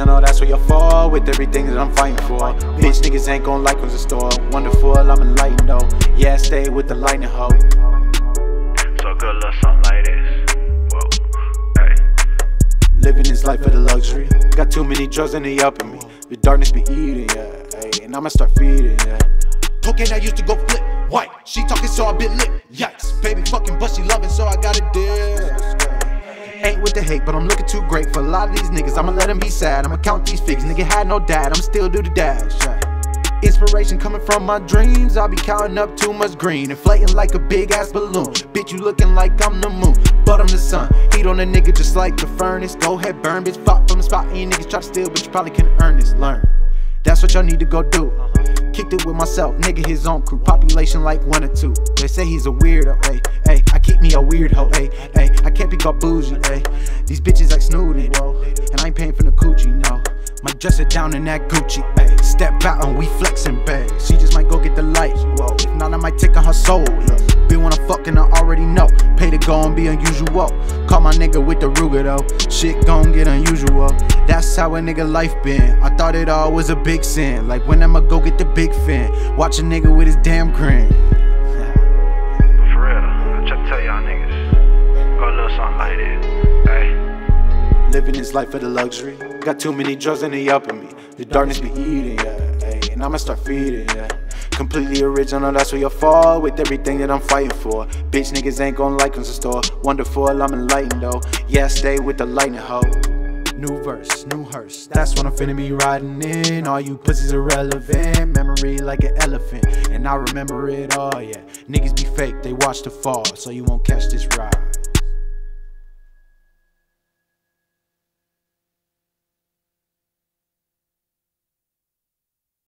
original, that's what you fall with everything that I'm fighting for. Bitch niggas ain't gon' like what's in store. Wonderful, I'm enlightened though. Yeah, stay with the lightning hoe. So good, little something like this. Whoa, hey. Living this life for the luxury. Got too many drugs and they up in me. The darkness be eating, yeah. Ay, and I'ma start feeding, yeah. Cocaine I used to go flip white. She talking so I bit lit. Yikes, baby fucking, but she loving, so I got a deal. Ain't with the hate, but I'm looking too great for a lot of these niggas. I'ma let them be sad, I'ma count these figures. Nigga had no dad, I'ma still do the dash, yeah. Inspiration coming from my dreams. I'll be counting up too much green, inflating like a big ass balloon. Bitch, you looking like I'm the moon, but I'm the sun. Heat on a nigga just like the furnace. Go ahead, burn, bitch, pop from the spot. Any niggas try to steal, but you probably can't earn this. Learn, that's what y'all need to go do. Kicked it with myself, nigga, his own crew. Population like 1 or 2. They say he's a weirdo, ayy, ayy. I keep me a weird hoe, ayy, ayy. I can't be called bougie, ayy. These bitches like Snooty, whoa. And I ain't paying for the coochie, no. Might dress it down in that Gucci, ayy. Step out and we flexing, babe. She just might go get the light, whoa. If not, I might take on her soul, look. Been when I fucking, I already know. Pay to go and be unusual. Call my nigga with the Ruger though. Shit gon' get unusual. That's how a nigga life been. I thought it all was a big sin. Like when I'ma go get the big fin. Watch a nigga with his damn grin. For real, I'm trying to tell y'all niggas. Go a little something like this. Hey. Living this life for the luxury. Got too many drugs and they up in me. The darkness be eating, yeah. Ay, and I'ma start feeding, yeah. Completely original, that's where you fall with everything that I'm fighting for. Bitch niggas ain't gon' like what's in store. Wonderful, I'm enlightened though. Yeah, stay with the lightning hoe. New verse, new hearse, that's what I'm finna be riding in. All you pussies irrelevant, memory like an elephant. And I remember it all, yeah. Niggas be fake, they watch the fall, so you won't catch this ride.